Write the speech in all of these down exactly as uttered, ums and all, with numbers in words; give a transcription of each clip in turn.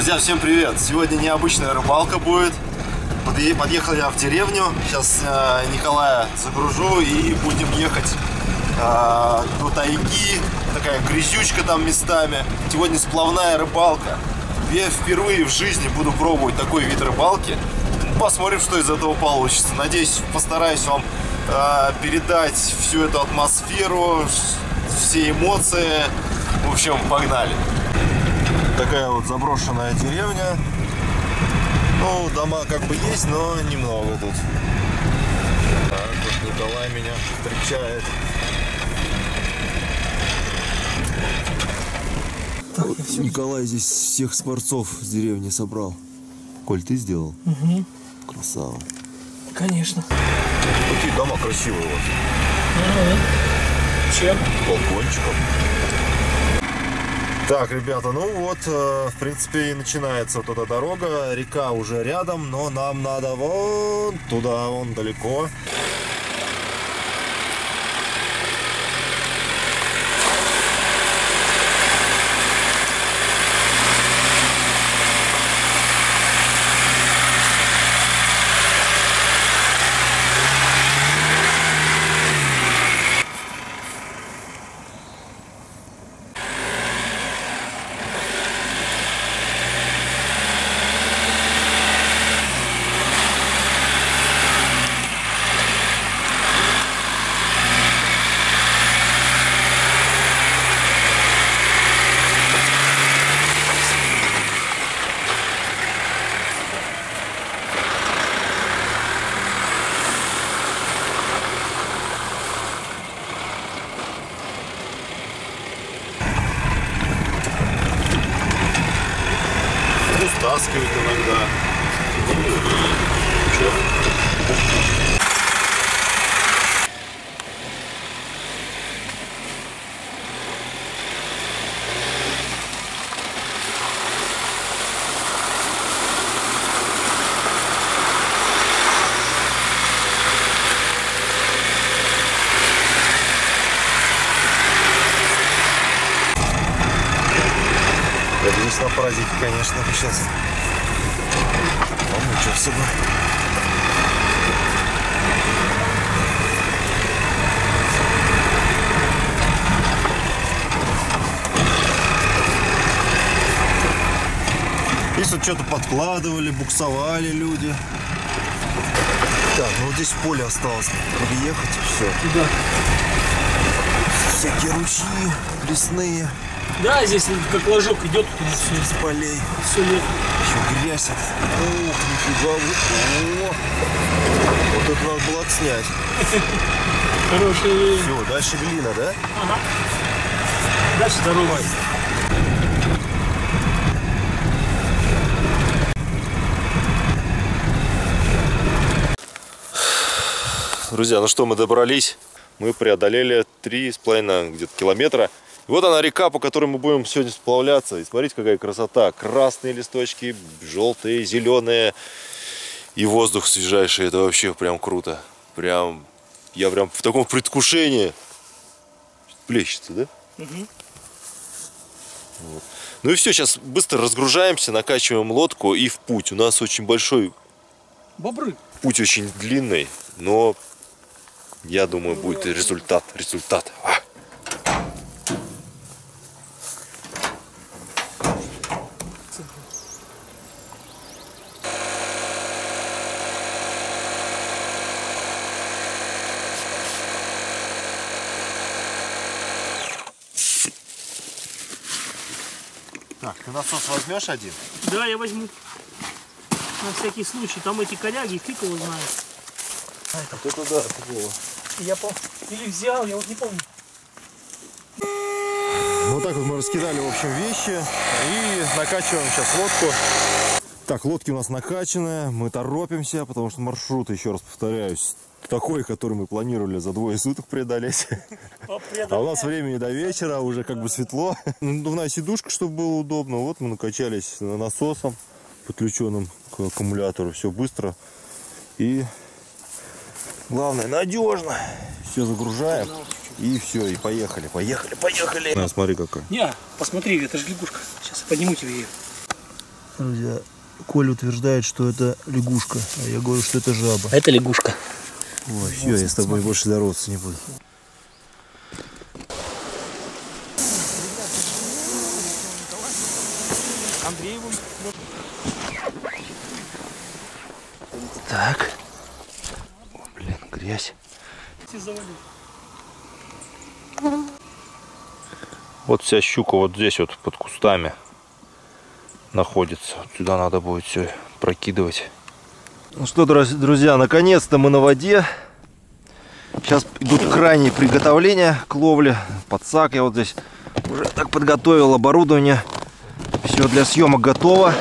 Друзья, всем привет! Сегодня необычная рыбалка будет. Подъехал я в деревню. Сейчас э, Николая загружу и будем ехать э, до тайги. Такая грязючка там местами. Сегодня сплавная рыбалка. Я впервые в жизни буду пробовать такой вид рыбалки. Посмотрим, что из этого получится. Надеюсь, постараюсь вам э, передать всю эту атмосферу, все эмоции. В общем, погнали. Такая вот заброшенная деревня. Ну, дома как бы есть, но немного тут. Так, вот Николай меня встречает. Так, вот Николай здесь всех скворцов с деревни собрал. Коль, ты сделал? Угу. Красава. Конечно. Какие дома красивые у вас. Угу. Чем? Балкончиком. Так, ребята, ну вот, э, в принципе, и начинается вот эта дорога. Река уже рядом, но нам надо вон туда, вон далеко. Таскивают иногда. Надеюсь на праздники, конечно, сейчас. Ну, ничего себе. Здесь вот что-то подкладывали, буксовали люди. Так, ну вот здесь поле осталось переехать, все. Туда. Всякие ручьи лесные. Да, здесь как ложок идет все с полей. Все лето. Еще грязь. Ох, нифига. О, вот это надо было отснять. Хороший. Все, дальше глина, да? Ага. Дальше дорога. Друзья, ну что, мы добрались. Мы преодолели три с половиной где-то километра. Вот она река, по которой мы будем сегодня сплавляться. И смотрите, какая красота. Красные листочки, желтые, зеленые. И воздух свежайший. Это вообще прям круто. Прям, я прям в таком предвкушении. Плещется, да? Угу. Вот. Ну и все, сейчас быстро разгружаемся, накачиваем лодку и в путь. У нас очень большой... Бобры. Путь очень длинный, но я думаю, будет результат. Результат. А! Так, ты насос возьмешь один? Да, я возьму. На всякий случай. Там эти коряги, фиг его знает. А, это кто-то, да, такого. Я помню. Или взял, я вот не помню. Вот так вот мы раскидали, в общем, вещи и накачиваем сейчас лодку. Так, лодки у нас накачаны, мы торопимся, потому что маршрут, еще раз повторяюсь, такой, который мы планировали за двое суток преодолеть. А у нас времени до вечера, уже как бы светло. Надувная сидушка, чтобы было удобно. Вот мы накачались насосом, подключенным к аккумулятору. Все быстро и, главное, надежно. Все загружаем и все, и поехали, поехали, поехали. На, смотри какая. Не, посмотри, это же лягушка. Сейчас я подниму тебе ее. Друзья, Коля утверждает, что это лягушка, а я говорю, что это жаба. А это лягушка. Ой, все, я с тобой больше здороваться не буду. Так. О, блин, грязь. Вот вся щука вот здесь вот под кустами находится. Сюда надо будет все прокидывать. Ну что, друзья, наконец-то мы на воде. Сейчас идут крайние приготовления к ловле. Подсак я вот здесь уже так подготовил, оборудование. Все для съемок готово.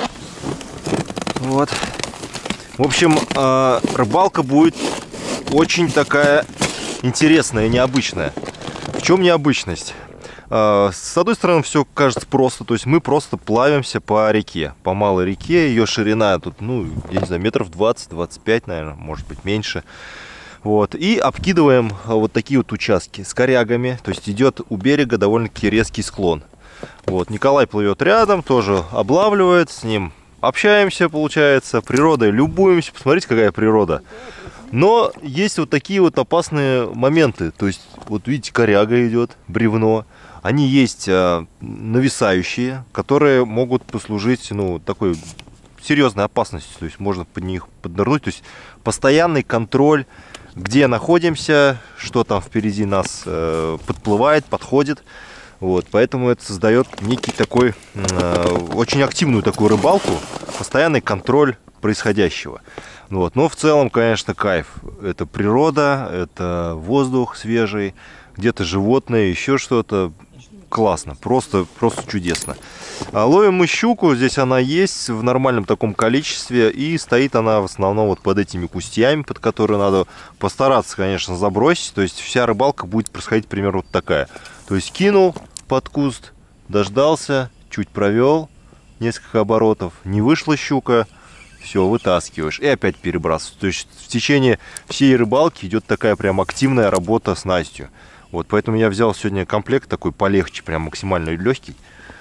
Вот. В общем, рыбалка будет очень такая интересная и необычная. В чем необычность? С одной стороны, все кажется просто. То есть мы просто плавимся по реке, по малой реке. Ее ширина тут, ну, я не знаю, метров двадцать-двадцать пять, наверное, может быть, меньше. Вот. И обкидываем вот такие вот участки с корягами. То есть идет у берега довольно-таки резкий склон. Вот. Николай плывет рядом, тоже облавливает, с ним общаемся, получается, природой любуемся. Посмотрите, какая природа. Но есть вот такие вот опасные моменты. То есть, вот видите, коряга идет, бревно. Они есть а, нависающие, которые могут послужить, ну, такой серьезной опасностью. То есть можно под них поднырнуть. То есть постоянный контроль, где находимся, что там впереди нас э, подплывает, подходит. Вот, поэтому это создает некий такой, э, очень активную такую рыбалку, постоянный контроль происходящего. Вот. Но в целом, конечно, кайф. Это природа, это воздух свежий, где-то животные, еще что-то. Классно, просто, просто чудесно. А ловим мы щуку, здесь она есть в нормальном таком количестве. И стоит она в основном вот под этими кустьями, под которые надо постараться, конечно, забросить. То есть вся рыбалка будет происходить примерно вот такая. То есть кинул под куст, дождался, чуть провел несколько оборотов, не вышла щука, все, вытаскиваешь и опять перебрасываешь. То есть в течение всей рыбалки идет такая прям активная работа с снастью. Вот, поэтому я взял сегодня комплект такой полегче, прям максимально легкий.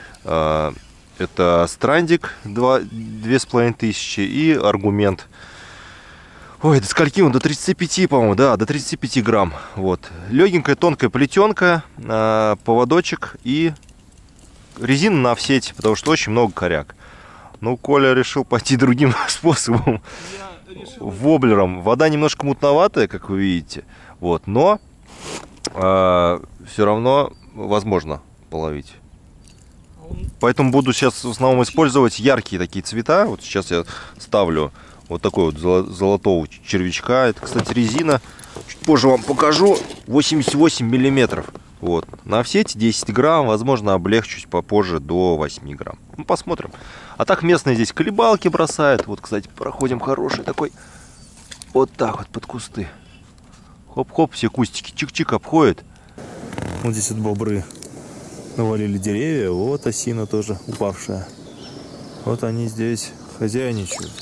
Это страндик две с половиной тысячи и аргумент. Ой, до скольки он? До тридцати пяти, по-моему, да, до тридцати пяти грамм. Вот. Легенькая, тонкая плетенка, поводочек и резина на офсете, потому что очень много коряг. Ну, Коля решил пойти другим способом. Воблером. Вода немножко мутноватая, как вы видите. Вот, но а, все равно возможно половить. Поэтому буду сейчас в основном использовать яркие такие цвета. Вот сейчас я ставлю вот такой вот золотого червячка. Это, кстати, резина. Чуть позже вам покажу. восемьдесят восемь миллиметров. Вот. На офсете десять грамм. Возможно, облегчу попозже до восьми грамм. Ну, посмотрим. А так местные здесь колебалки бросают. Вот, кстати, проходим хороший такой. Вот так вот под кусты. Хоп-хоп, все кустики чик-чик обходят. Вот здесь вот бобры навалили деревья. Вот осина тоже упавшая. Вот они здесь хозяйничают.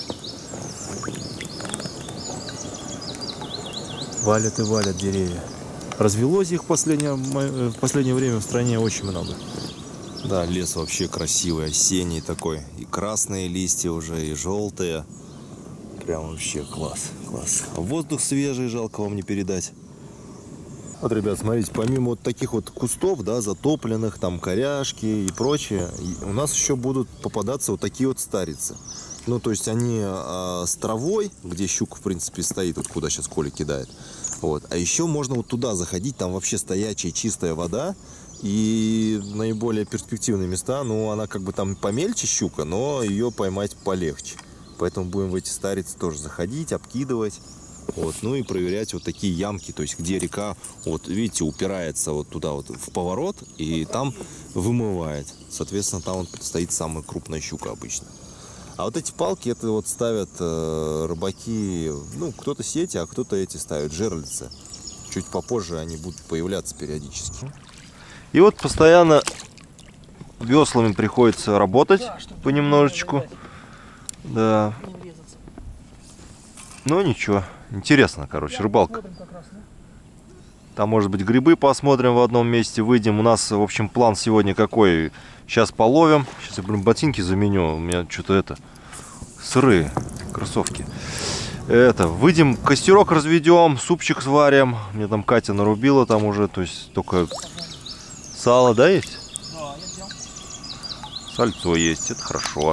Валят и валят деревья. Развелось их в последнее, в последнее время в стране очень много. Да, лес вообще красивый, осенний такой. И красные листья уже, и желтые. Прям вообще класс, класс. А воздух свежий, жалко вам не передать. Вот, ребят, смотрите, помимо вот таких вот кустов, да, затопленных, там коряшки и прочее, у нас еще будут попадаться вот такие вот старицы. Ну, то есть они а, с травой, где щука, в принципе, стоит, вот куда сейчас Коля кидает. Вот. А еще можно вот туда заходить, там вообще стоячая, чистая вода. И наиболее перспективные места, ну, она как бы там помельче щука, но ее поймать полегче. Поэтому будем в эти старицы тоже заходить, обкидывать. Вот. Ну и проверять вот такие ямки, то есть где река, вот видите, упирается вот туда вот в поворот и там вымывает. Соответственно, там вот стоит самая крупная щука обычно. А вот эти палки, это вот ставят э, рыбаки, ну, кто-то сети, а кто-то эти ставят, жерлицы. Чуть попозже они будут появляться периодически. И вот постоянно веслами приходится работать, да, понемножечку. Да. Ну ничего, интересно, короче, рыбалка. Там, может быть, грибы посмотрим в одном месте, выйдем. У нас, в общем, план сегодня какой? Сейчас половим. Сейчас я, блин, ботинки заменю. У меня что-то это... сырые кроссовки. Это, выйдем, костерок разведем, супчик сварим. Мне там Катя нарубила там уже, то есть только сало, да, есть? Да, я взял. Сальцо есть, это хорошо.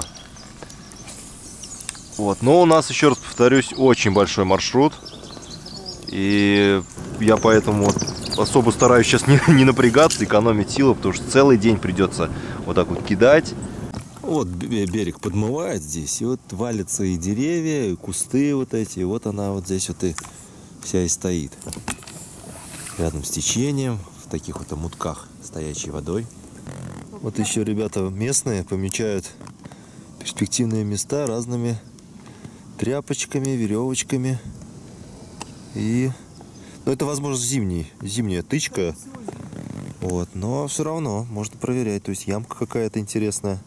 Вот, но у нас, еще раз повторюсь, очень большой маршрут. И я поэтому вот особо стараюсь сейчас не, не напрягаться, экономить силы, потому что целый день придется вот так вот кидать. Вот берег подмывает здесь, и вот валятся и деревья, и кусты вот эти, и вот она вот здесь вот и вся и стоит. Рядом с течением, в таких вот омутках стоячей водой. Вот еще ребята местные помечают перспективные места разными тряпочками, веревочками. И, ну, это, возможно, зимний, зимняя тычка. Вот, но все равно можно проверять. То есть ямка какая-то интересная.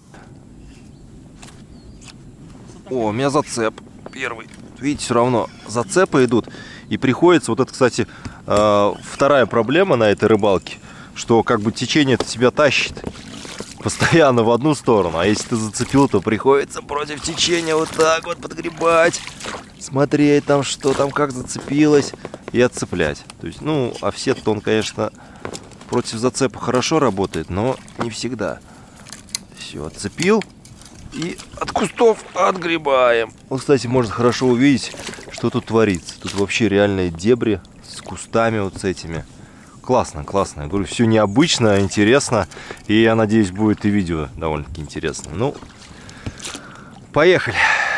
О, у меня зацеп первый. Видите, все равно зацепы идут. И приходится, вот это, кстати, вторая проблема на этой рыбалке, что как бы течение-то тебя тащит постоянно в одну сторону. А если ты зацепил, то приходится против течения вот так вот подгребать, смотреть там, что там, как зацепилось, и отцеплять. То есть, ну, офсет-то он, конечно, против зацепа хорошо работает, но не всегда. Все, отцепил. И от кустов отгребаем. Вот, кстати, можно хорошо увидеть, что тут творится. Тут вообще реальные дебри с кустами вот с этими. Классно, классно. Я говорю, все необычно, интересно. И я надеюсь, будет и видео довольно-таки интересно. Ну, поехали.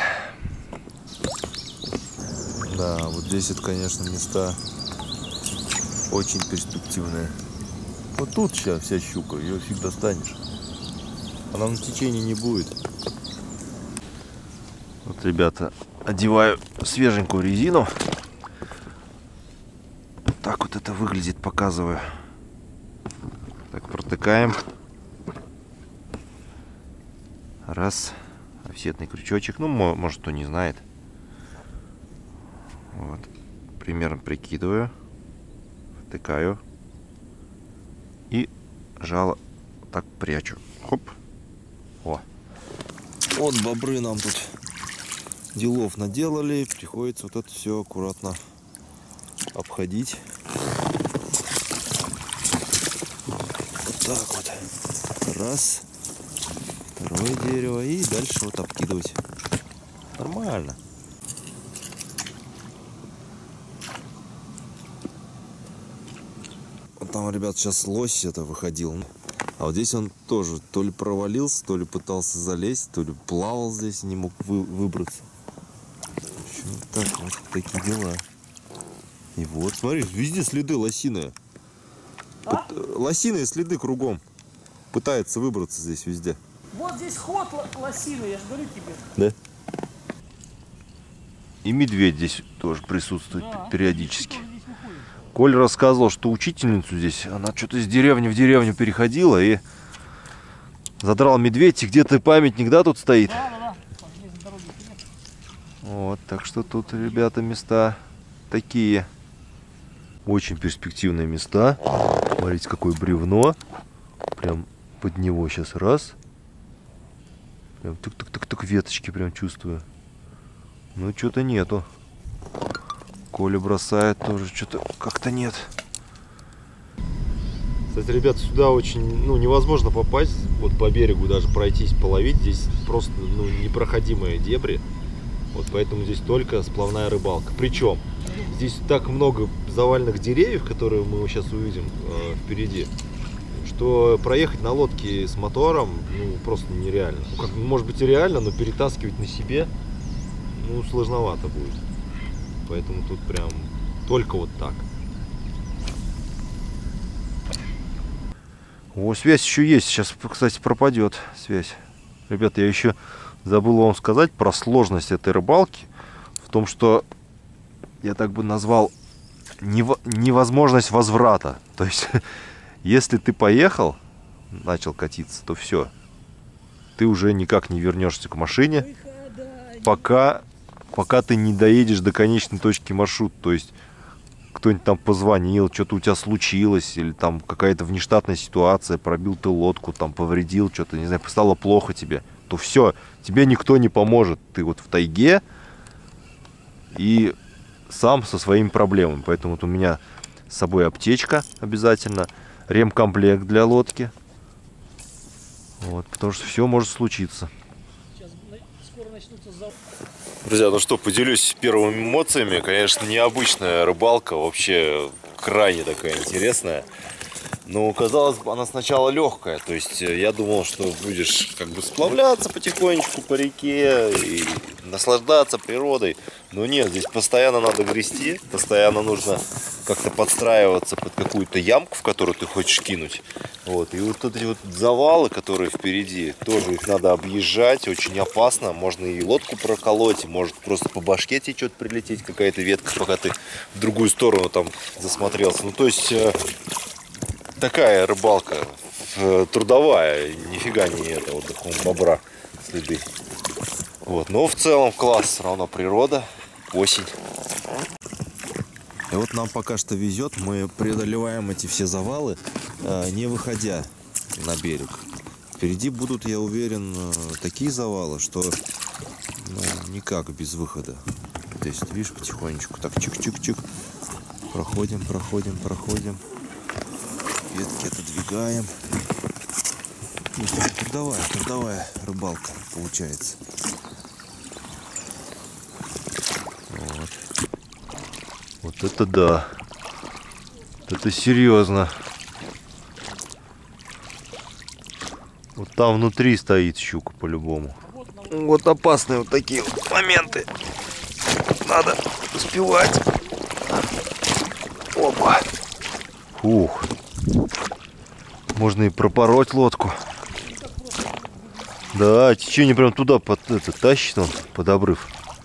Да, вот здесь это, конечно, места очень перспективные. Вот тут сейчас вся щука, ее фиг достанешь. Она на течении не будет. Вот, ребята, одеваю свеженькую резину. Так вот это выглядит, показываю. Так, протыкаем. Раз. Офсетный крючочек. Ну, может, кто не знает. Вот. Примерно прикидываю. Втыкаю. И жало так прячу. Хоп. О. Вот бобры нам тут делов наделали. Приходится вот это все аккуратно обходить. Вот так вот. Раз. Второе дерево. И дальше вот обкидывать. Нормально. Вот там, ребят, сейчас лось это выходил. А вот здесь он тоже то ли провалился, то ли пытался залезть, то ли плавал здесь и не мог вы, выбраться. В общем, так вот такие дела. И вот, смотри, везде следы лосиные. А? Лосиные следы кругом. Пытается выбраться здесь везде. Вот здесь ход лосины, я же говорю тебе. Да? И медведь здесь тоже присутствует, да, периодически. Коль рассказывал, что учительницу здесь, она что-то из деревни в деревню переходила и задрал медведь, и где-то памятник, да, тут стоит? Да, да, да. Вот, так что тут, ребята, места такие. Очень перспективные места. Смотрите, какое бревно. Прям под него сейчас раз. Прям тук-тук-тук-тук веточки прям чувствую. Ну, что-то нету. Коля бросает тоже, что-то как-то нет. Кстати, ребят, сюда очень, ну, невозможно попасть, вот по берегу даже пройтись, половить. Здесь просто, ну, непроходимые дебри. Вот поэтому здесь только сплавная рыбалка. Причем здесь так много заваленных деревьев, которые мы сейчас увидим э, впереди, что проехать на лодке с мотором, ну, просто нереально. Ну, как, может быть и реально, но перетаскивать на себе, ну, сложновато будет. Поэтому тут прям только вот так. О, связь еще есть. Сейчас, кстати, пропадет связь. Ребята, я еще забыл вам сказать про сложность этой рыбалки. В том, что я так бы назвал невозможность возврата. То есть, если ты поехал, начал катиться, то все. Ты уже никак не вернешься к машине, пока... пока ты не доедешь до конечной точки маршрута. То есть кто-нибудь там позвонил, что-то у тебя случилось, или там какая-то внештатная ситуация, пробил ты лодку, там повредил что-то, не знаю, стало плохо тебе, то все, тебе никто не поможет. Ты вот в тайге и сам со своими проблемами. Поэтому вот у меня с собой аптечка обязательно, ремкомплект для лодки. Вот, потому что все может случиться. Друзья, ну что, поделюсь первыми эмоциями. Конечно, необычная рыбалка, вообще крайне такая интересная. Но казалось бы, она сначала легкая. То есть я думал, что будешь как бы сплавляться потихонечку по реке и наслаждаться природой. Но нет, здесь постоянно надо грести, постоянно нужно как-то подстраиваться под какую-то ямку, в которую ты хочешь кинуть. Вот. И вот эти вот завалы, которые впереди, тоже их надо объезжать, очень опасно. Можно и лодку проколоть, и может просто по башке тебе что-то прилететь, какая-то ветка, пока ты в другую сторону там засмотрелся. Ну то есть такая рыбалка трудовая, нифига не это вот такого бобра следы. Вот. Но в целом класс, все равно природа, осень. И вот нам пока что везет, мы преодолеваем эти все завалы, не выходя на берег. Впереди будут, я уверен, такие завалы, что ну, никак без выхода. То есть, видишь, потихонечку так чик-чик-чик. Проходим, проходим, проходим. Ветки отодвигаем. Ну, трудовая, трудовая рыбалка получается. Вот. Вот это да. Вот это серьезно. Вот там внутри стоит щука по-любому. Вот опасные вот такие вот моменты. Надо успевать. Опа. Ух. Можно и пропороть лодку. Да, течение прям туда под это тащит он, под обрыв.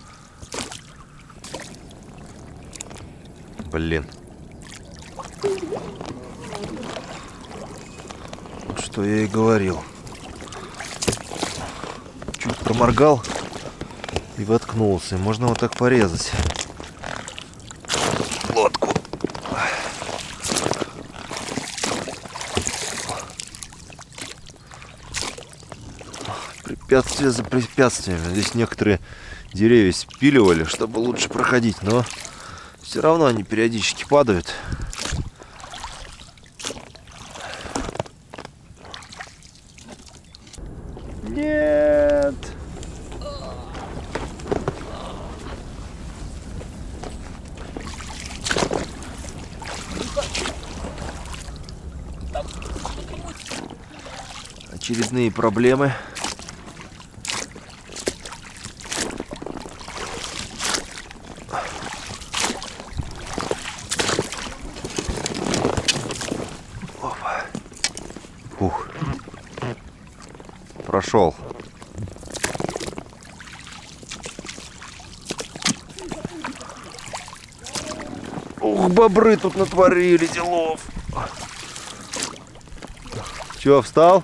Блин. Вот что я и говорил. Чуть проморгал и воткнулся. Можно вот так порезать лодку. Препятствия за препятствиями. Здесь некоторые деревья спиливали, чтобы лучше проходить, но все равно они периодически падают. Нет! Очередные проблемы. Фух. Прошел. Ух, бобры тут натворили делов. Че, встал?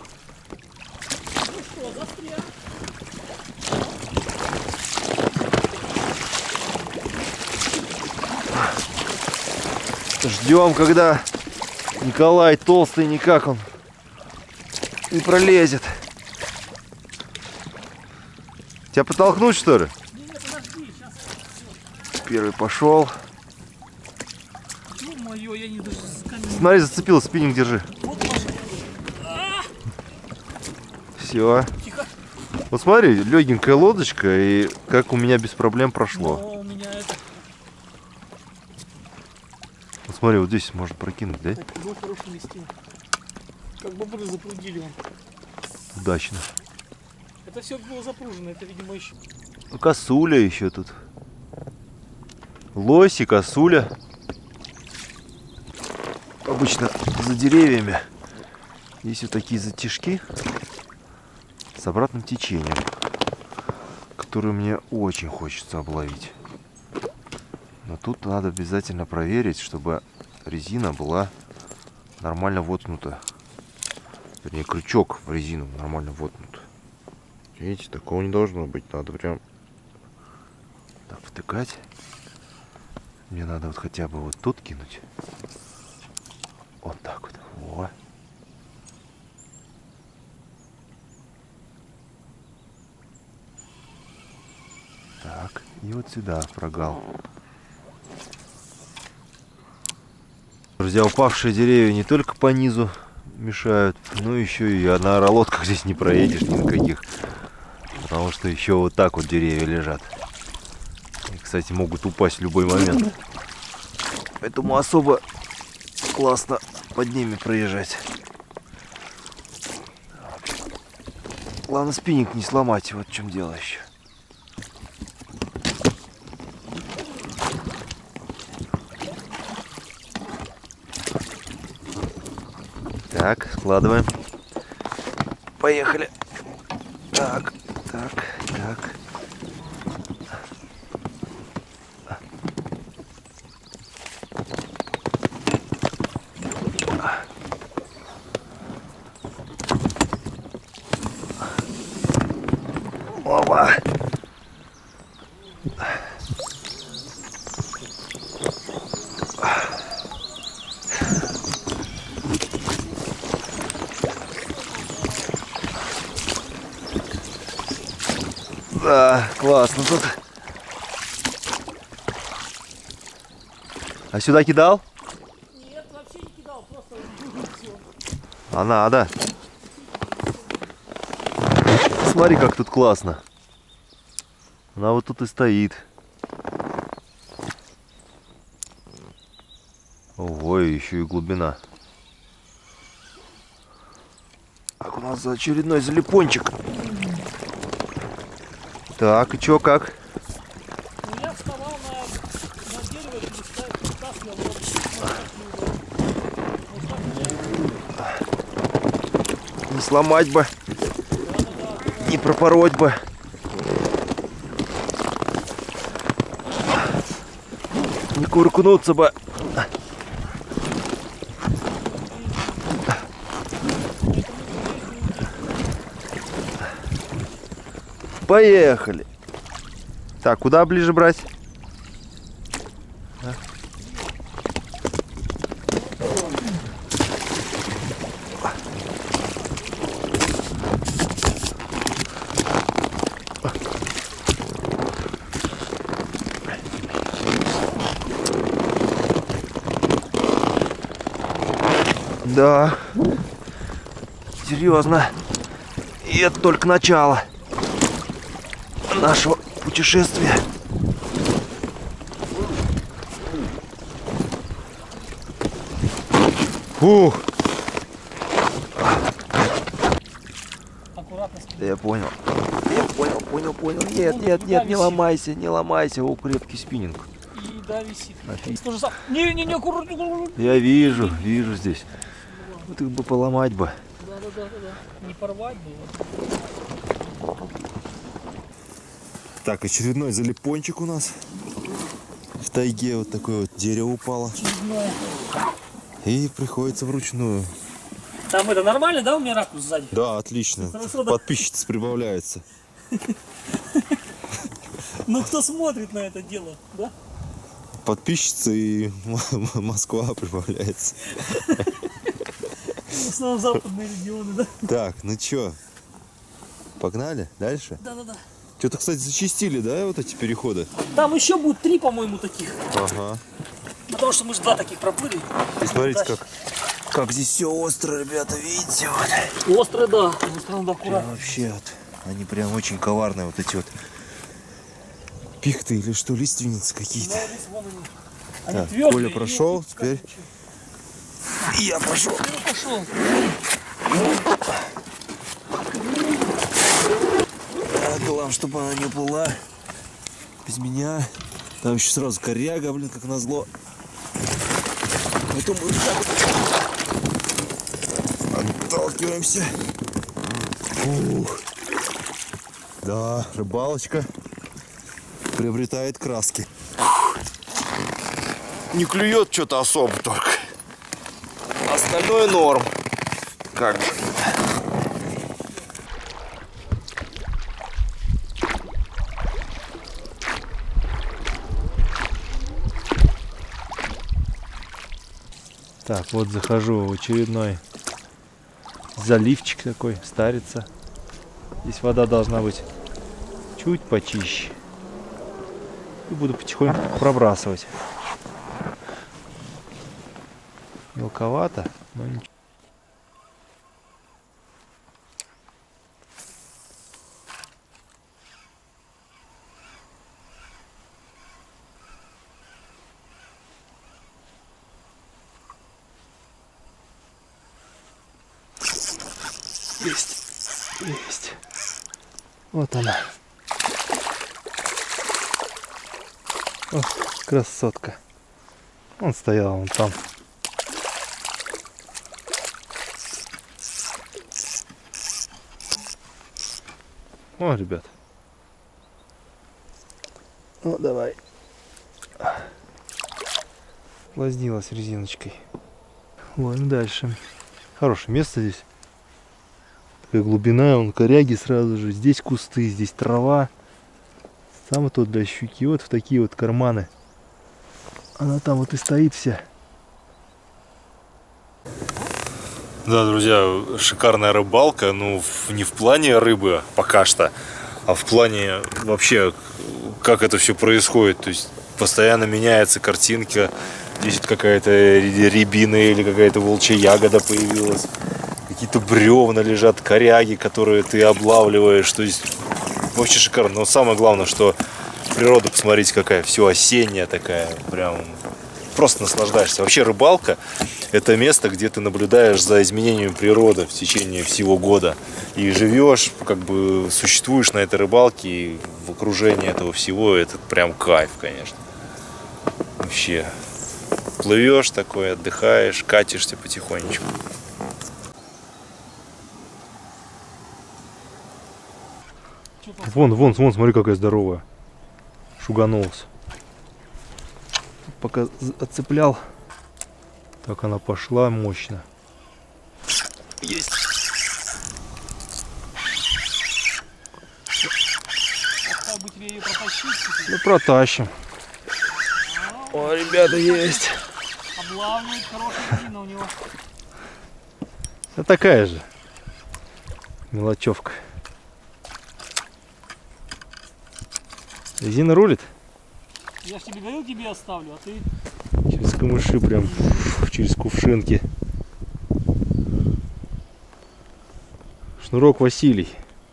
Ждем, когда Николай толстый, никак он не пролезет. Тебя подтолкнуть, что ли? Первый пошел. Ё-моё, я не даже с камерой. Смотри, зацепил, спиннинг держи. Все. Тихо. Вот смотри, легенькая лодочка, и как у меня без проблем прошло. Но у меня это... Вот смотри, вот здесь можно прокинуть, да? Так, был хороший листин. Как бобры запрудили он. Удачно. Это все было запружено, это, видимо, еще. Ну, косуля еще тут. Лось и косуля. Обычно за деревьями. Есть вот такие затяжки с обратным течением, которые мне очень хочется обловить. Но тут надо обязательно проверить, чтобы резина была нормально воткнута. Вернее, крючок в резину нормально воткнут. Видите, такого не должно быть. Надо прям так втыкать. Мне надо вот хотя бы вот тут кинуть. Вот так вот. Во. Так, и вот сюда прогал. Друзья, упавшие деревья не только по низу мешают, но еще и на лодках здесь не проедешь ни на каких. Потому что еще вот так вот деревья лежат. И, кстати, могут упасть в любой момент. Поэтому особо классно под ними проезжать. Главное, спиннинг не сломать, вот в чем дело еще. Так, складываем. Поехали. Так, так, так. Опа. Да, классно тут. А сюда кидал? Нет, вообще не кидал, просто все. А надо. Смотри, как тут классно. Она вот тут и стоит. Ого, еще и глубина. Так, у нас за очередной залипончик. Так, и чё, как? Ну, я вставал на, на дерево и вытаскивал его. Не сломать бы. Не пропороть бы. Не куркнуться бы. Поехали. Так, куда ближе брать? А? Да, серьезно. И это только начало нашего путешествия. Ух! Аккуратно. Я понял. Я понял, понял, понял. Нет, нет, нет, не ломайся, не ломайся. О, крепкий спиннинг. И да, висит. Тоже сам. Не, не, не, аккуратно. Я вижу, вижу здесь. Вот их бы поломать бы. Да, да, да, да. Не порвать было. Так, очередной залипончик у нас. В тайге вот такое вот дерево упало. И приходится вручную. Там это нормально, да, у меня ракурс сзади? Да, отлично. Хорошо, да. Подписчица прибавляется. Ну кто смотрит на это дело, да? Подписчица и Москва прибавляется. В основном западные регионы, да? Так, ну чё? Погнали дальше? Да, да, да. Что-то, кстати, зачистили, да, вот эти переходы? Там еще будет три, по-моему, таких. Ага. Потому что мы же два таких проплыли. И смотрите, Дальше. как, как здесь все остро, ребята, видите? Вот. Острый, да. Острый, надо Прям аккуратно. вообще вот, они прям очень коварные, вот эти вот пихты или что, лиственницы какие-то. Да, здесь вон они. Они Так, твердые, Коля и прошел, вот теперь как- я пошел. Ну, пошел. Так, главное, чтобы она не была без меня. Там еще сразу коряга, блин, как назло. Поэтому мы так вот отталкиваемся. Ух. Да, рыбалочка приобретает краски. Не клюет что-то особо только. Остальное норм. Как бы. Так, вот захожу в очередной заливчик такой, Старица. Здесь вода должна быть чуть почище. И буду потихоньку пробрасывать. Мелковато, но ничего. Есть, есть. Вот она. Ох, красотка. Он стоял вон там. О, ребят. Ну, давай. Лознилась резиночкой. Ладно, дальше. Хорошее место здесь. Такая глубина, он коряги сразу же. Здесь кусты, здесь трава. Самый тот для щуки. Вот в такие вот карманы. Она там вот и стоит вся. Да, друзья, шикарная рыбалка. Ну, не в плане рыбы пока что, а в плане вообще, как это все происходит. То есть постоянно меняется картинка. Здесь вот какая-то рябина или какая-то волчья ягода появилась. Какие-то бревна лежат, коряги, которые ты облавливаешь. То есть вообще шикарно. Но самое главное, что природа, посмотрите, какая, все осенняя такая, прям просто наслаждаешься. Вообще рыбалка — это место, где ты наблюдаешь за изменением природы в течение всего года. И живешь, как бы существуешь на этой рыбалке, и в окружении этого всего, это прям кайф, конечно. Вообще. Плывешь такой, отдыхаешь, катишься потихонечку. Вон, вон, вон, смотри, какая здоровая. Шуганулась. Пока отцеплял, так она пошла мощно. Есть. Ну, протащим. О, ребята, есть. Облавливает, хорошая резина у него. Это такая же мелочевка. Резина рулит. Я ж тебе говорил, тебе оставлю, а ты... Через камыши прям, через кувшинки. Шнурок Василий.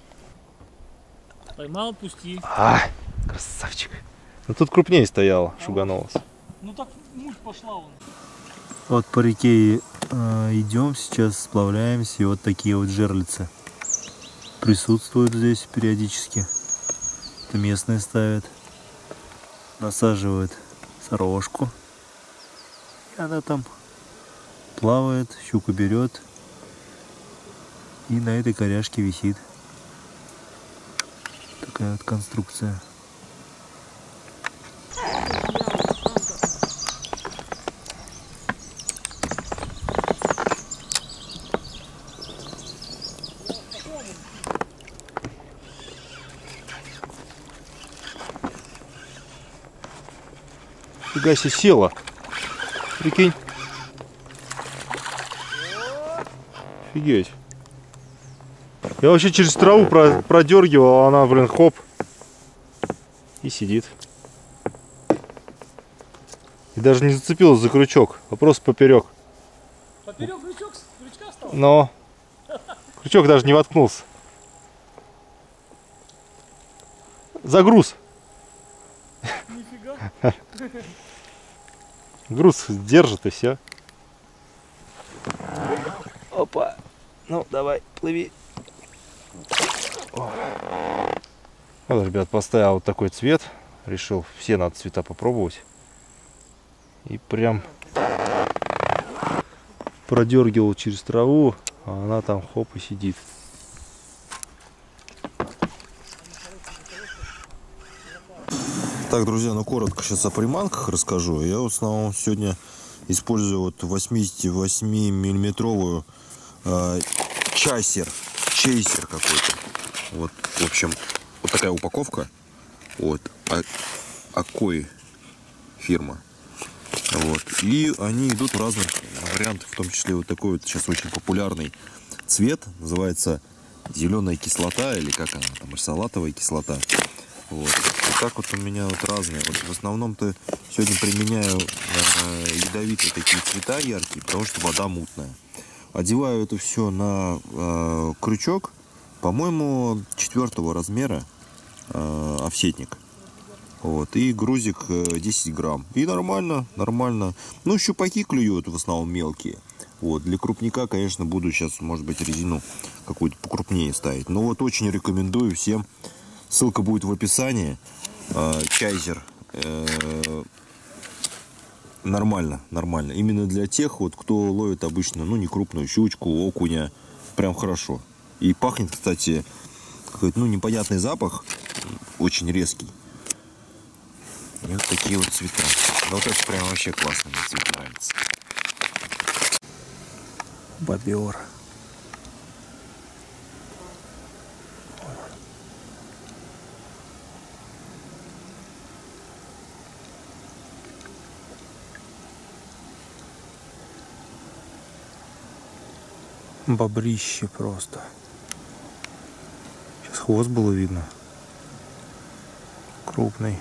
Поймал, пусти. А, красавчик. Ну тут крупнее стояла, шуганулась. Ну так муть пошла он. Вот по реке э, идем сейчас, сплавляемся, и вот такие вот жерлицы присутствуют здесь периодически. Это местные ставят. Насаживают сорожку. И она там плавает, щуку берет. И на этой коряжке висит. Такая вот конструкция. Фига себе, села. Прикинь. Офигеть. Я вообще через траву продергивал, а она, блин, хоп. И сидит. И даже не зацепилась за крючок, а просто поперек. Поперек крючок, крючка стал? Но крючок даже не воткнулся. Загруз. Нифига. Груз держит и все. Опа. Ну, давай, плыви. О. Вот, ребят, поставил вот такой цвет. Решил все надо цвета попробовать. И прям продергивал через траву, а она там хоп и сидит. Так, друзья, ну коротко сейчас о приманках расскажу. Я в основном сегодня использую вот восьмидесятивосьмимиллиметровую э, чайсер, чейсер какой-то. Вот, в общем, вот такая упаковка. Вот, а, Акой фирма. Вот. И они идут в разных вариантах, в том числе вот такой вот сейчас очень популярный цвет, называется зеленая кислота, или как она там, салатовая кислота. Вот. Вот так вот у меня вот разные. Вот в основном-то сегодня применяю э, ядовитые такие цвета яркие, потому что вода мутная. Одеваю это все на э, крючок, по-моему, четвертого размера, э, офсетник. Вот, и грузик десять грамм. И нормально, нормально. Ну, щупаки клюют в основном мелкие. Вот, для крупника, конечно, буду сейчас, может быть, резину какую-то покрупнее ставить. Но вот очень рекомендую всем. Ссылка будет в описании. Э, чайзер. Э, нормально, нормально. Именно для тех, вот, кто ловит обычно, ну, не крупную щучку, окуня. Прям хорошо. И пахнет, кстати, какой-то, ну, непонятный запах. Очень резкий. И вот такие вот цвета. Но вот это прям вообще классно, мне цвет нравится. Бобер. Бобрище просто. Сейчас хвост было видно. Крупный.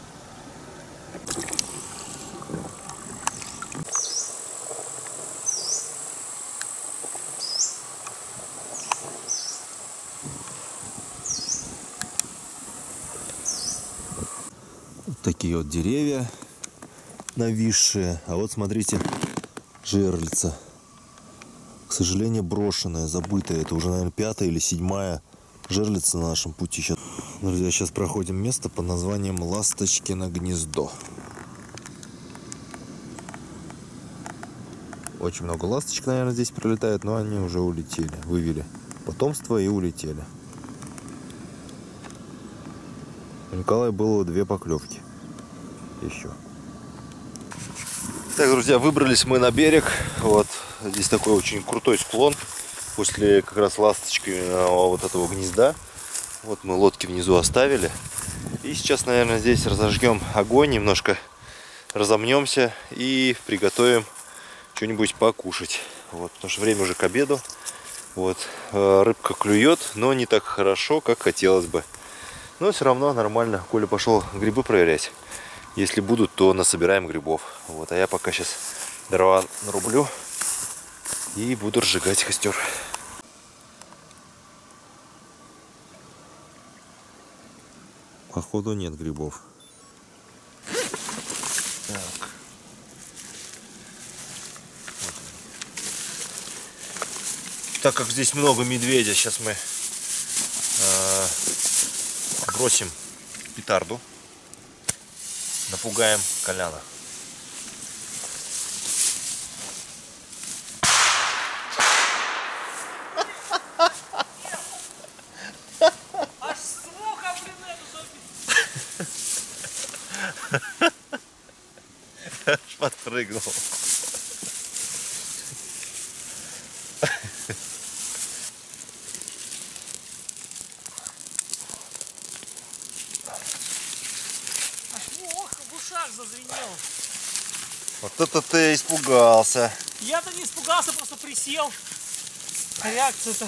Вот такие вот деревья нависшие. А вот смотрите, жерлица. К сожалению, брошенная, забытая. Это уже, наверное, пятая или седьмая жерлица на нашем пути. Сейчас, друзья, сейчас проходим место под названием Ласточкино гнездо. Очень много ласточек, наверное, здесь прилетает, но они уже улетели, вывели потомство и улетели. У Николая было две поклевки. Еще. Так, друзья, выбрались мы на берег. Вот здесь такой очень крутой склон. После как раз ласточки вот этого гнезда. Вот мы лодки внизу оставили. И сейчас, наверное, здесь разожгем огонь, немножко разомнемся и приготовим что-нибудь покушать. Вот, потому что время уже к обеду. Вот, рыбка клюет, но не так хорошо, как хотелось бы. Но все равно нормально. Коля пошел грибы проверять. Если будут, то насобираем грибов. Вот, а я пока сейчас дрова нарублю и буду разжигать костер. Походу нет грибов. Так. Так как здесь много медведя, сейчас мы э, бросим петарду, напугаем Коляна. Аж сука, блин, эту Аж подпрыгнул. зазвенел. Вот это ты испугался. Я-то не испугался, просто присел. Реакция-то.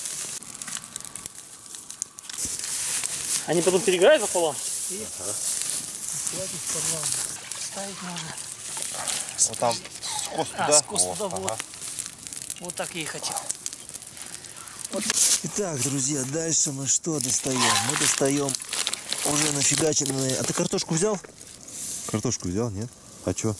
Они потом перегорают пополам. И... Ага. Ставить можно. Вот там скос туда. А, скос туда, О, вот. ага. Вот так я и хотел. Вот. Итак, друзья, дальше мы что достаем? Мы достаем уже нафигаченные. А ты картошку взял? Картошку взял, нет? А чё?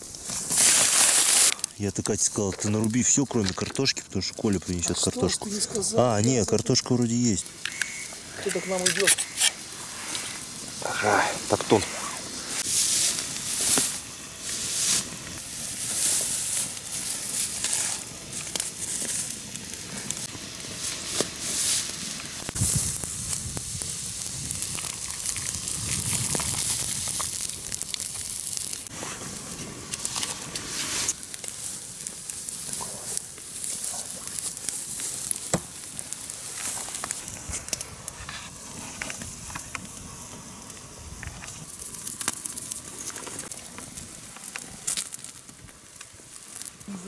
Я-то Кате сказал, ты наруби все, кроме картошки, потому что Коля принесет а картошку. Не сказал, а, нет, картошка вроде есть. Кто-то к нам идет. Ага, тактун.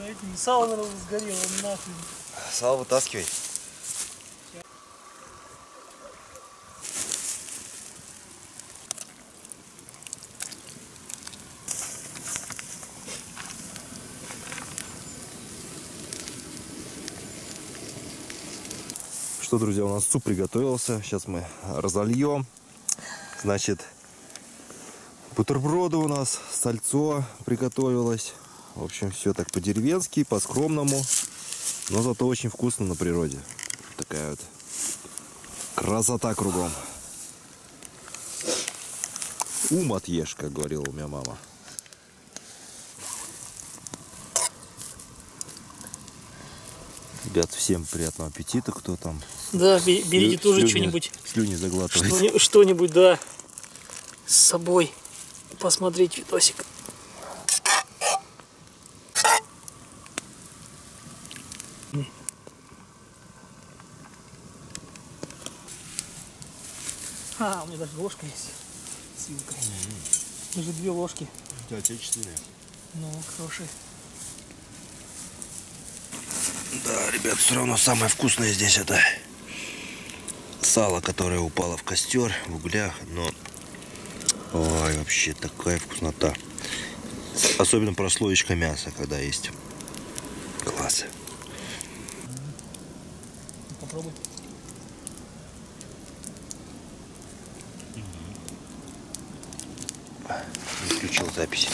этим. Сало, наверное, сгорело нахрен. Сало вытаскивай. Что, друзья, у нас суп приготовился. Сейчас мы разольем. Значит, бутерброды у нас, сальцо приготовилось. В общем, все так по-деревенски, по-скромному. Но зато очень вкусно на природе. Такая вот красота кругом. Ум отъешь, как говорила у меня мама. Ребят, всем приятного аппетита, кто там. Да, берите Слю- тоже слюни- что-нибудь. Слюни заглатывает. Что- Что-нибудь, да, с собой. Посмотреть видосик. А, у меня даже ложка есть с вилкой. Даже две ложки. У тебя отечественные. Ну, хорошие. Да, ребят, все равно самое вкусное здесь это сало, которое упало в костер, в углях, но ой, вообще такая вкуснота. Особенно прослоечка мяса, когда есть. Класс. Попробуй. Включил запись.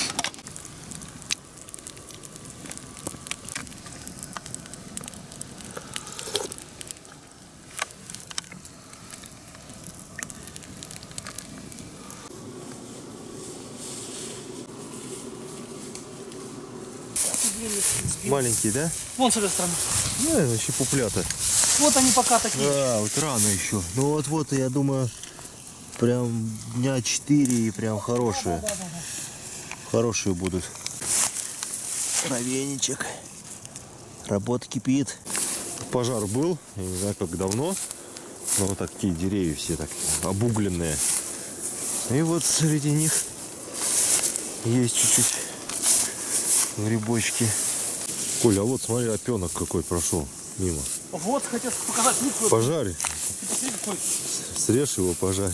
Маленький, да? Вон с этой стороны. Ну, это еще пуплята. Вот они пока такие. Да, вот рано еще. Ну вот-вот, я думаю, прям дня четыре и прям хорошие. Хорошие будут. Кровеничек. Работа кипит. Пожар был, я не знаю, как давно. Но вот такие деревья все так обугленные. И вот среди них есть чуть-чуть грибочки. Коля, а вот смотри, опенок какой прошел мимо. Вот, хотел показать. Ну, Пожарь. посмотри, какой. Срежь его, пожарь.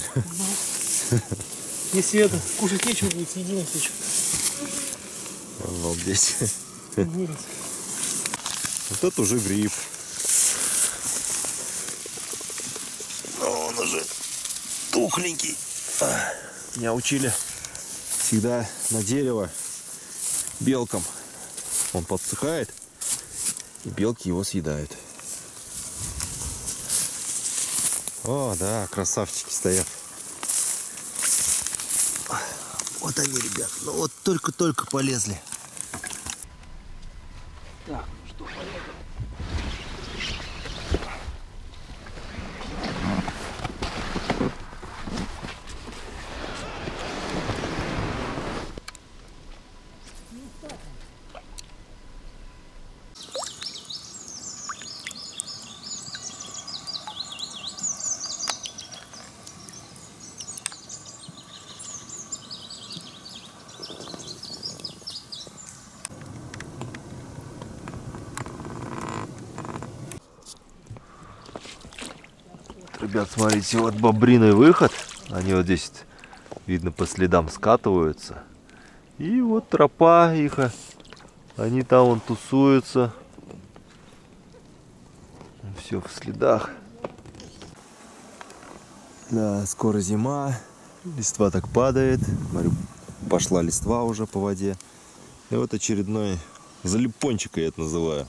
Если это, кушать нечего будет, съеди на встречу. Обалдеть. Вырос. Вот это уже гриб. Но он уже тухленький. А, меня учили всегда на дерево белкам. Он подсыхает, и белки его съедают. О, да, красавчики стоят. Вот они, ребят. Ну вот только-только полезли. Так, что поехали. Ребят, смотрите, вот бобриный выход. Они вот здесь, видно, по следам скатываются. И вот тропа их. Они там вон тусуются. Все в следах. Да, скоро зима. Листва так падает. Смотрю, пошла листва уже по воде. И вот очередной залипончик, я это называю.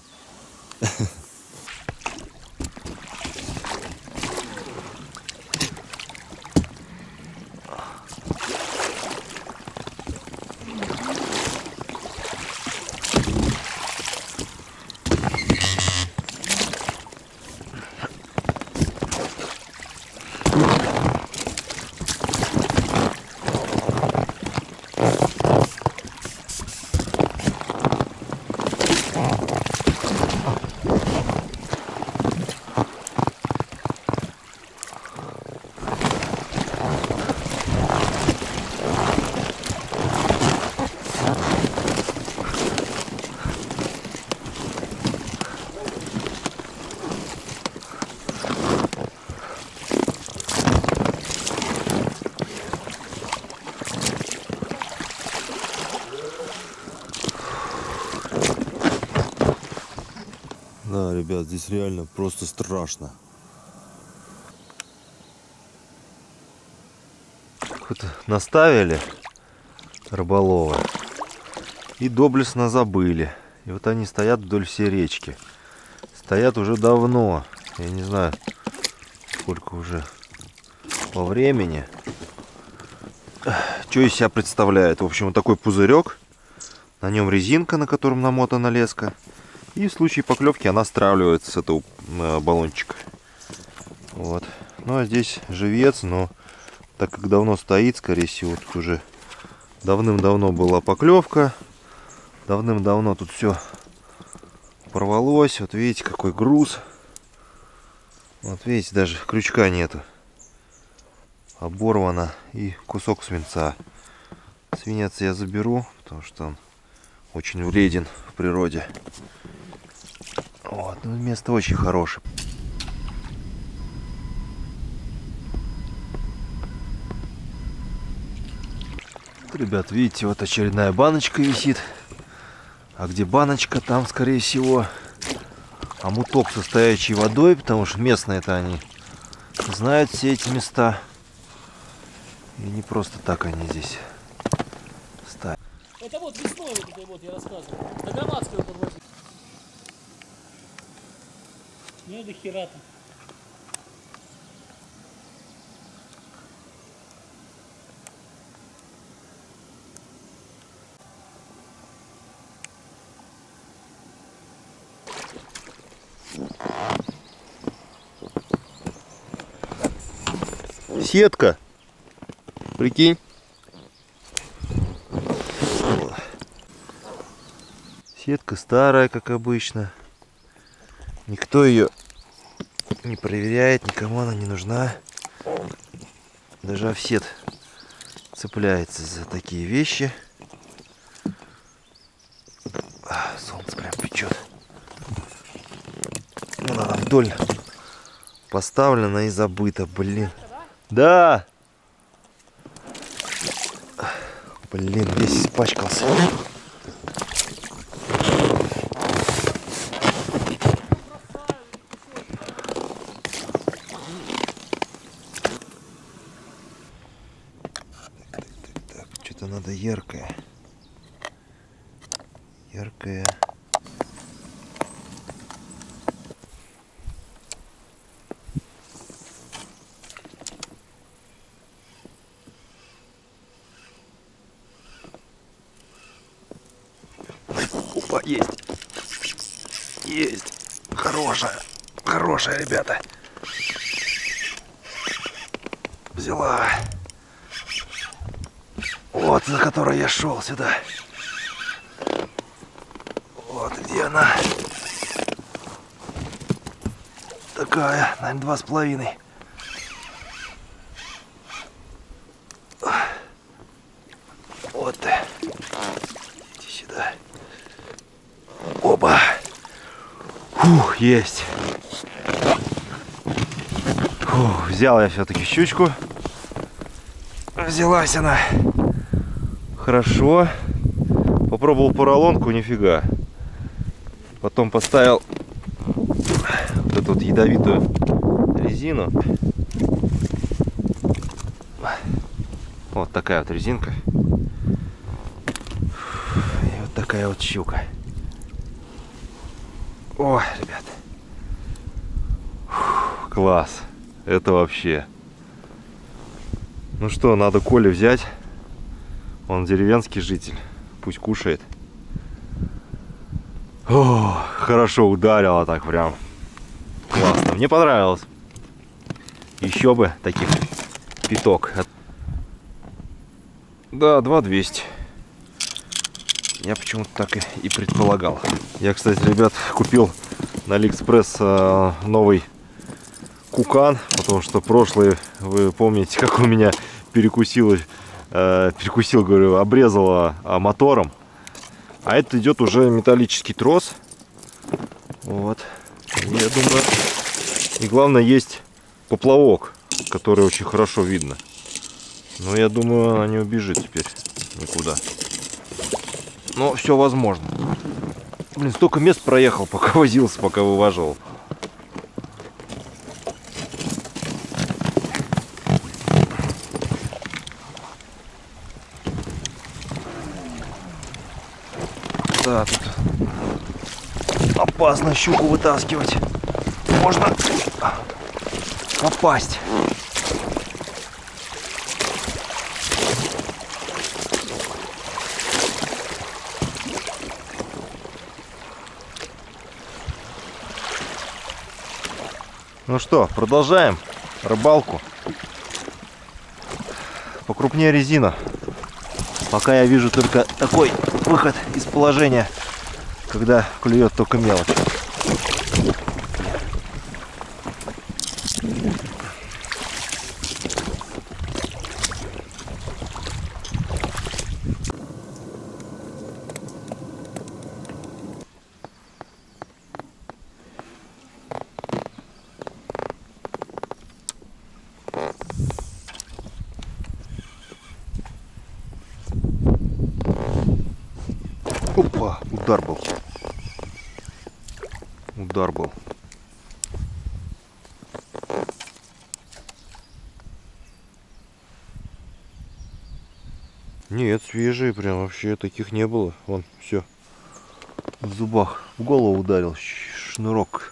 Да, ребят, здесь реально просто страшно. Вот наставили рыболовы и доблестно забыли. И вот они стоят вдоль всей речки. Стоят уже давно. Я не знаю, сколько уже по времени. Что из себя представляет? В общем, вот такой пузырек. На нем резинка, на котором намотана леска. И в случае поклевки она стравливается с этого баллончика. Вот. Ну а здесь живец, но так как давно стоит, скорее всего, тут уже давным-давно была поклевка. Давным-давно тут все порвалось. Вот видите, какой груз. Вот видите, даже крючка нету. Оборвано. И кусок свинца. Свинец я заберу, потому что он очень вреден в природе. Вот, ну, место очень хорошее. Ребят, видите, вот очередная баночка висит. А где баночка, там, скорее всего, омуток со стоячей водой, потому что местные-то они знают все эти места. И не просто так они здесь стоят. Это вот весной вот этой вот я рассказывал. На Громадской вот подводили. Ну до хера-то. Сетка. Прикинь. Сетка старая, как обычно. Никто ее не проверяет, никому она не нужна. Даже офсет цепляется за такие вещи. Солнце прям печет. Вон она вдоль поставлена и забыта, блин. Да! Блин, весь испачкался. Что-то надо яркое. Яркое. Опа, есть. Есть. Хорошая. Хорошая, ребята. Взяла. Вот, за которой я шел сюда. Вот где она. Такая, наверное, два с половиной. Вот ты. Иди сюда. Оба. Фух, есть. Фух, взял я все-таки щучку. Взялась она. Хорошо. Попробовал поролонку, нифига. Потом поставил вот эту вот ядовитую резину. Вот такая вот резинка. И вот такая вот щука. О, ребят. Фух, класс. Это вообще. Ну что, надо Коле взять. Он деревенский житель. Пусть кушает. О, хорошо ударило так прям. Классно. Мне понравилось. Еще бы таких пяток. Да, два двести. Я почему-то так и, и предполагал. Я, кстати, ребят, купил на Алиэкспресс э, новый кукан, потому что прошлый, вы помните, как у меня перекусило, э, перекусил, говорю, обрезало э, мотором. А это идет уже металлический трос. Вот. Я думаю, и главное, есть поплавок, который очень хорошо видно. Но я думаю, она не убежит теперь никуда. Но все возможно. Блин, столько мест проехал, пока возился, пока вываживал. Да, тут опасно щуку вытаскивать. Можно попасть. Ну что, продолжаем рыбалку. Покрупнее резина. Пока я вижу только такой выход из положения, когда клюет только мелочь. Опа, удар был. Удар был. Нет, свежие прям вообще таких не было. Вон, все. В зубах. В голову ударил шнурок.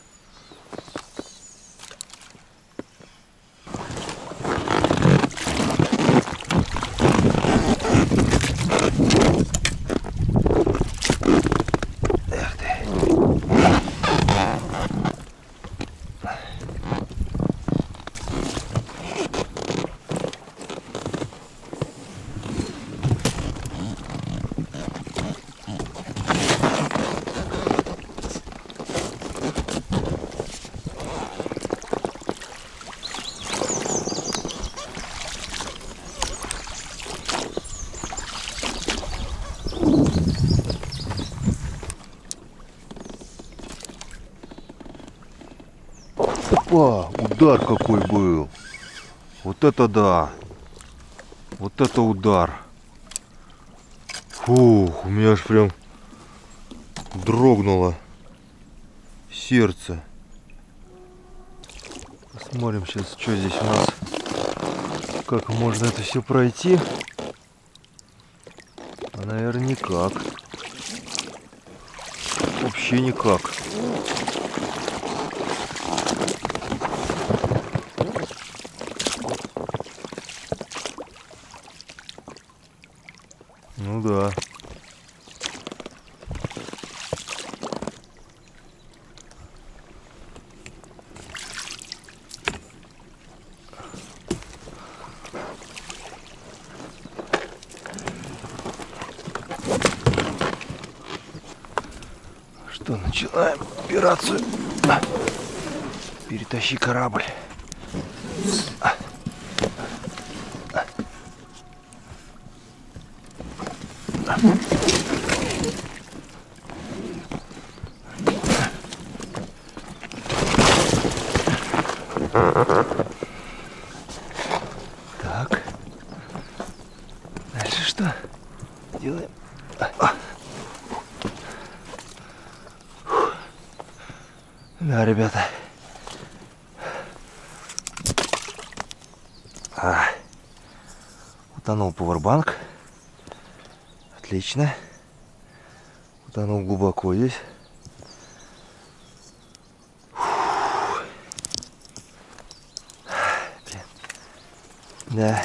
Опа, удар какой был. Вот это да. Вот это удар. Фух, у меня аж прям дрогнуло сердце. Посмотрим сейчас, что здесь у нас. Как можно это все пройти. А, наверное, никак. Вообще никак. Ну да. Что, начинаем операцию. Перетащи корабль. Так. Дальше что делаем? Да, ребята. А. Утонул пауэрбанк. Отлично. Утонул глубоко здесь. Блин. Да.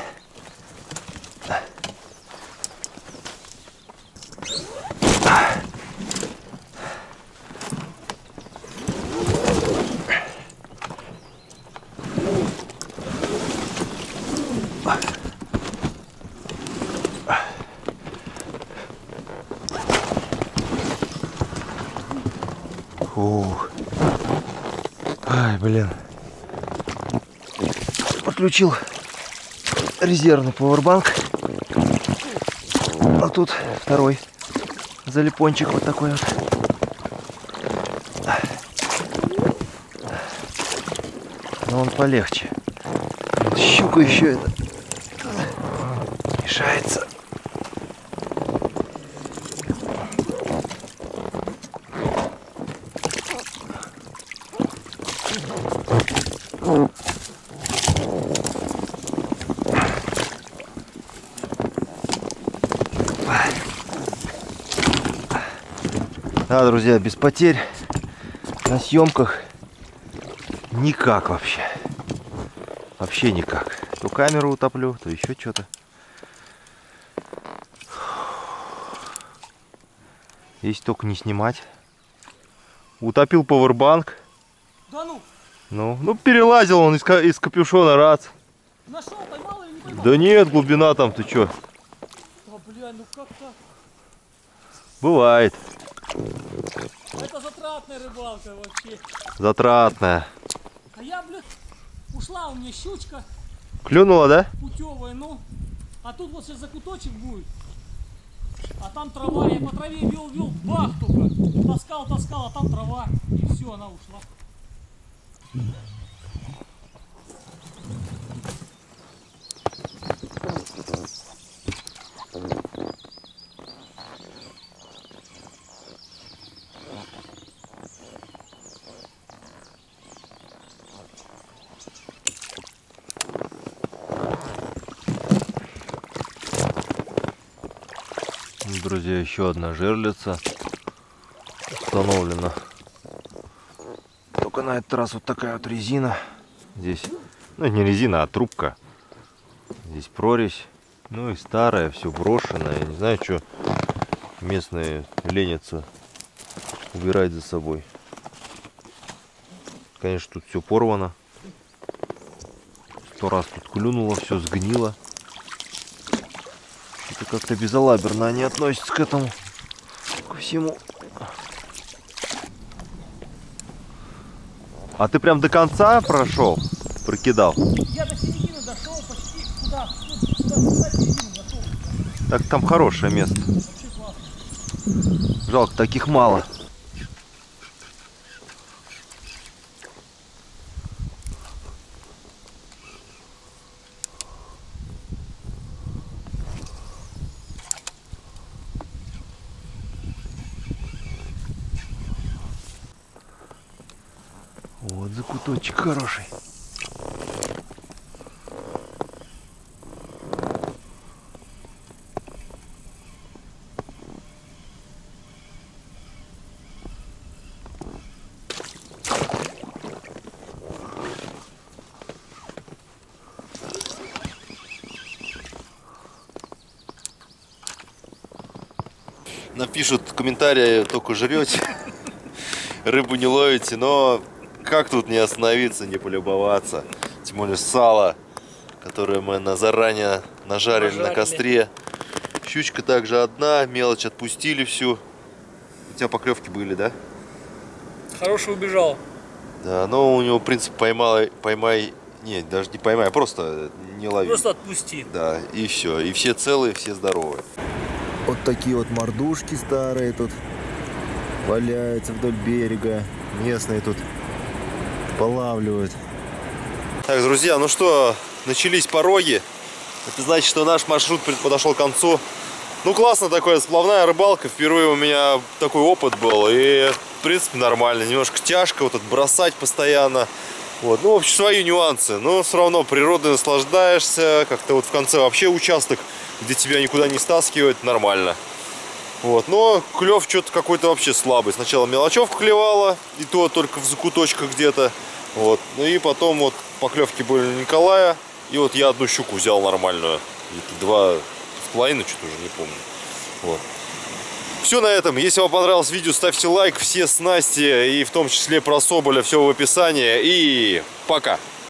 Ух. Ай, блин. Подключил резервный пауэрбанк. А тут второй залипончик вот такой вот. Но он полегче. Щука еще это мешается. Да, друзья, без потерь на съемках никак вообще. Вообще никак. То камеру утоплю, то еще что-то. Если только не снимать. Утопил пауэрбанк. Да ну, Ну, ну перелазил он из, ка- из капюшона раз. нашел, поймал или не поймал? Да нет, глубина там, ты чё? Да, бля, ну как так? Бывает. Это затратная рыбалка вообще. Затратная. А я, блядь, ушла у меня щучка Клюнула, да? путевая, ну. А тут вот сейчас закуточек будет. А там трава, я по траве вел, вел, бах только. Таскал, таскал, а там трава. И все, она ушла. Друзья, еще одна жерлица установлена. Только на этот раз вот такая вот резина. Здесь, ну не резина, а трубка. Здесь прорезь. Ну и старая, все брошенное. Я не знаю, что местные ленятся убирать за собой. Конечно, тут все порвано. Сто раз тут клюнуло, все сгнило. Это как-то безалаберно они относятся к этому, ко всему. А ты прям до конца прошел, прокидал? Я до середины дошел почти куда, куда, куда середину дошел. Так там хорошее место. Вообще классно. Жалко, таких мало. Вот закуточек хороший. Напишут комментарии, только жрете, рыбу не ловите, но как тут не остановиться, не полюбоваться. Тем более сало, которое мы на заранее нажарили, Нажарили. на костре. Щучка также одна, мелочь отпустили всю. У тебя поклевки были, да? Хорошо убежал. Да, но у него принцип поймай, поймай, нет, даже не поймай, а просто не лови. Просто отпусти. Да, и все, и все целые, все здоровые. Вот такие вот мордушки старые тут валяются вдоль берега. Местные тут полавливают. Так, друзья, ну что, начались пороги. Это значит, что наш маршрут подошел к концу. Ну, классно такая сплавная рыбалка. Впервые у меня такой опыт был. И, в принципе, нормально. Немножко тяжко вот это бросать постоянно. Вот. Ну, в общем, свои нюансы. Но все равно природой наслаждаешься. Как-то вот в конце вообще участок, где тебя никуда не стаскивает, нормально. Вот. Но клев что-то какой-то вообще слабый. Сначала мелочевка клевала, и то только в закуточках где-то. Вот. Ну и потом вот поклевки были у Николая. И вот я одну щуку взял нормальную. Где-то два с половиной, что-то уже не помню. Вот. Все на этом. Если вам понравилось видео, ставьте лайк. Все снасти, и в том числе про соболя, все в описании. И пока!